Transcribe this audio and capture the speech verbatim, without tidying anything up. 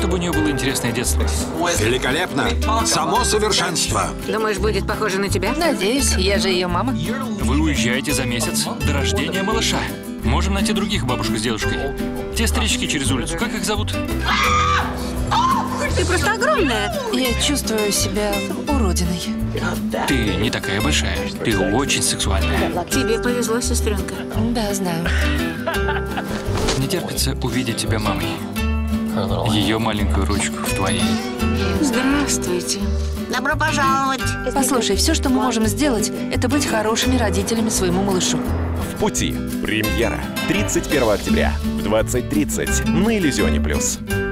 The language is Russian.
чтобы у нее было интересное детство. Великолепно. Само совершенство. Думаешь, будет похоже на тебя? Надеюсь, я же ее мама. Вы уезжаете за месяц до рождения малыша. Можем найти других бабушек с дедушкой. Те старички через улицу, как их зовут? Ты просто огромная. Я чувствую себя уродиной. Ты не такая большая. Ты очень сексуальная. Тебе повезло, сестренка. Да, знаю. Не терпится увидеть тебя мамой. Ее маленькую ручку в твоей. Здравствуйте. Добро пожаловать. Послушай, все, что мы можем сделать, это быть хорошими родителями своему малышу. В пути. Премьера. тридцать первого октября в двадцать тридцать на Иллюзионе плюс.